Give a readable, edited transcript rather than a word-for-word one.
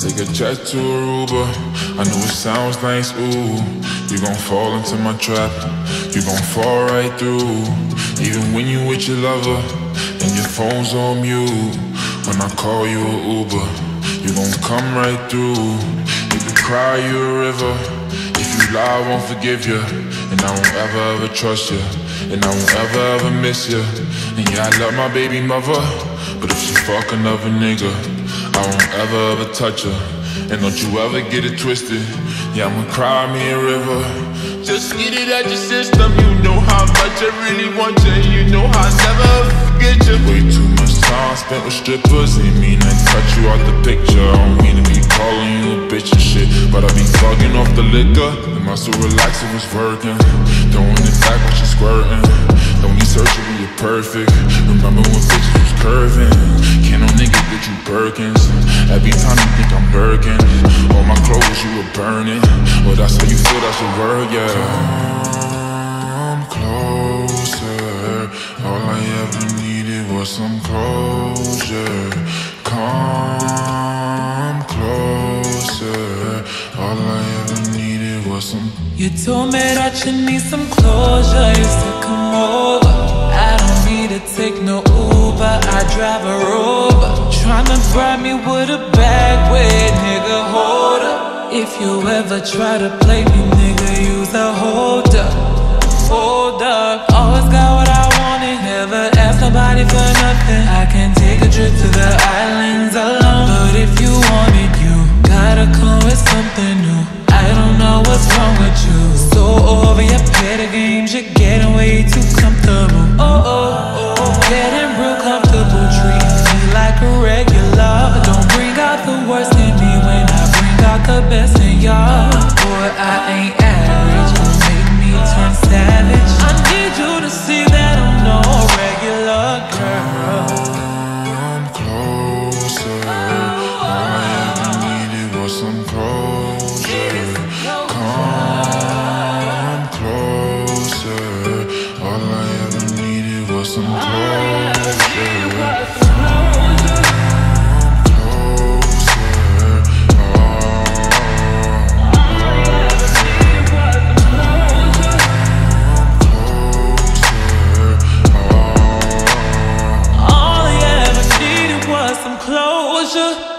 take a jet to Aruba. I know it sounds nice, ooh. You gon' fall into my trap, you gon' fall right through. Even when you with your lover and your phone's on mute, when I call you an Uber, you gon' come right through. If you cry, you a river. If you lie, I won't forgive you. And I won't ever trust you. And I won't ever miss you. And yeah, I love my baby mother, but if she fuck another nigga, I won't ever touch her. And don't you ever get it twisted. Yeah, I'ma cry me a river. Just get it out your system. You know how much I really want you, and you know how I never forget you. Way too much time spent with strippers. Ain't mean to cut you out the picture. I don't mean to be calling you a bitch and shit, but I be fucking off the liquor. The muscle relaxer was working, throwing it back when she squirting. Don't need surgery, you're perfect. Remember when bitches was curving? Can't no nigga get you Birkins. Every time you think I'm Birkin, all my clothes you were burning. Well, that's how you feel, that's your word, yeah. Come closer. All I ever needed was some closure. Come closer. All I ever needed was some. You told me that you need some closure. You said come over. I don't need to take no Uber, I drive a Rover. Tryna bribe me with a bag where nigga hold up. If you ever try to play me, nigga, use a hold up. Hold up. Always got what I wanted, never ask nobody for nothing. I can take a trip to the islands alone, but if you want it, you gotta come with something new. I don't know what's wrong with you. So over your petty games, you're getting way too comfortable. Getting real comfortable, treat me like a regular. Don't bring out the worst in me when I bring out the best in y'all. Boy, I ain't average, you make me turn savage. I need you to see that I'm no regular girl. Come closer. All I ever needed was some closure. Come closer. All I ever needed was some closure. All I ever needed was some closure.